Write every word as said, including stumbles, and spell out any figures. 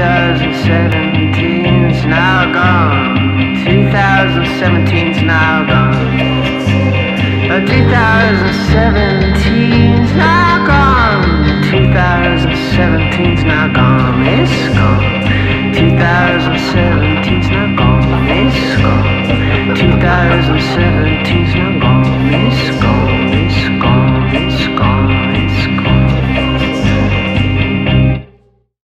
thousand seventeen's now gone. two thousand seventeen's now gone. Uh, two thousand seventeen's now gone. two thousand seventeen's now gone. It's gone. two thousand seventeen's now gone. It's gone. two thousand seventeen's now gone. It's gone.